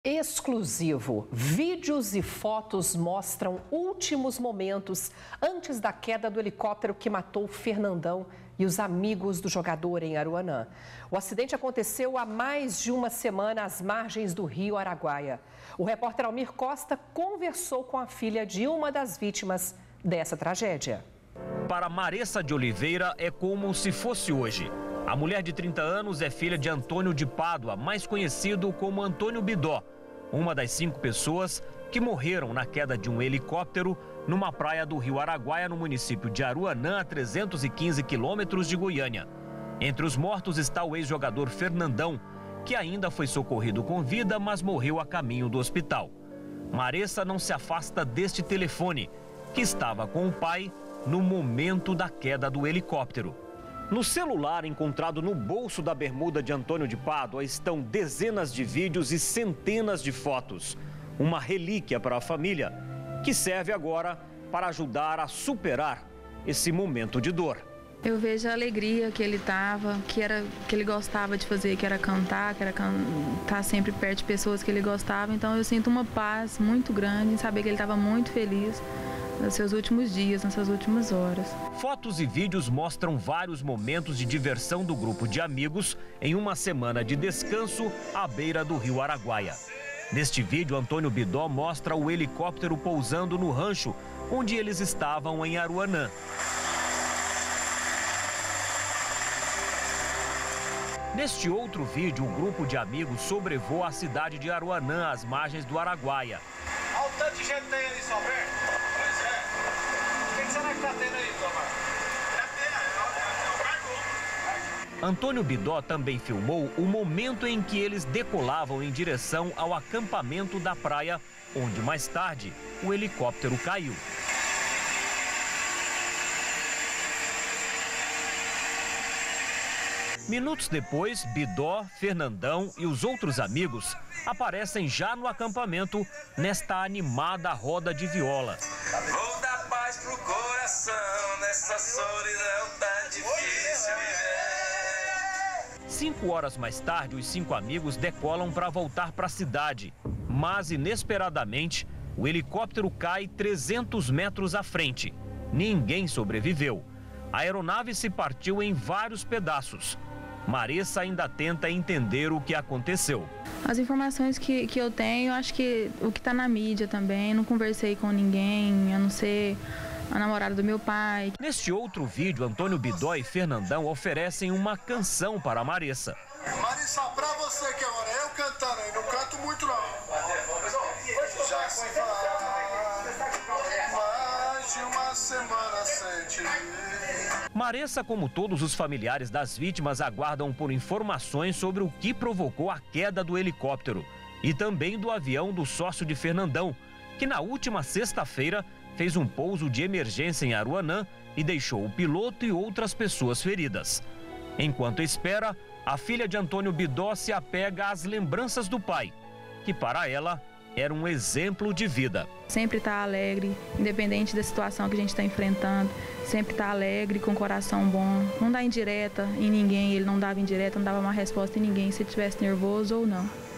Exclusivo. Vídeos e fotos mostram últimos momentos antes da queda do helicóptero que matou Fernandão e os amigos do jogador em Aruanã. O acidente aconteceu há mais de uma semana às margens do rio Araguaia. O repórter Almir Costa conversou com a filha de uma das vítimas dessa tragédia. Para Maressa de Oliveira é como se fosse hoje. A mulher de 30 anos é filha de Antônio de Pádua, mais conhecido como Antônio Bidó, uma das 5 pessoas que morreram na queda de um helicóptero numa praia do rio Araguaia, no município de Aruanã, a 315 quilômetros de Goiânia. Entre os mortos está o ex-jogador Fernandão, que ainda foi socorrido com vida, mas morreu a caminho do hospital. Maressa não se afasta deste telefone, que estava com o pai no momento da queda do helicóptero. No celular encontrado no bolso da bermuda de Antônio de Pádua estão dezenas de vídeos e centenas de fotos. Uma relíquia para a família, que serve agora para ajudar a superar esse momento de dor. Eu vejo a alegria que ele estava, que ele gostava de fazer, que era cantar, que era estar sempre perto de pessoas que ele gostava. Então eu sinto uma paz muito grande em saber que ele estava muito feliz nos seus últimos dias, nessas últimas horas. Fotos e vídeos mostram vários momentos de diversão do grupo de amigos em uma semana de descanso à beira do rio Araguaia. Neste vídeo, Antônio Bidó mostra o helicóptero pousando no rancho onde eles estavam em Aruanã. Neste outro vídeo, um grupo de amigos sobrevoa a cidade de Aruanã, às margens do Araguaia. Olha o tanto de gente tem ali, só vendo. Pois é. O que será que tá tendo aí, Tomar? Antônio Bidó também filmou o momento em que eles decolavam em direção ao acampamento da praia, onde mais tarde o helicóptero caiu. Minutos depois, Bidó, Fernandão e os outros amigos aparecem já no acampamento nesta animada roda de viola. Vou dar paz pro coração, nessa solidão tá difícil viver. 5 horas mais tarde, os 5 amigos decolam para voltar para a cidade. Mas, inesperadamente, o helicóptero cai 300 metros à frente. Ninguém sobreviveu. A aeronave se partiu em vários pedaços. Maressa ainda tenta entender o que aconteceu. As informações que eu tenho, acho que o que está na mídia também, não conversei com ninguém, a não ser a namorada do meu pai. Neste outro vídeo, Antônio Bidó e Fernandão oferecem uma canção para Maressa. Marissa, pra você que agora eu cantando aí, não canto muito não. Já se vai mais de uma semana sem te ver. Maressa, como todos os familiares das vítimas, aguardam por informações sobre o que provocou a queda do helicóptero e também do avião do sócio de Fernandão, que na última sexta-feira fez um pouso de emergência em Aruanã e deixou o piloto e outras pessoas feridas. Enquanto espera, a filha de Antônio Bidó se apega às lembranças do pai, que para ela era um exemplo de vida. Sempre está alegre, independente da situação que a gente está enfrentando, sempre está alegre, com o coração bom, não dá indireta em ninguém, ele não dava indireta, não dava uma resposta em ninguém se ele estivesse nervoso ou não.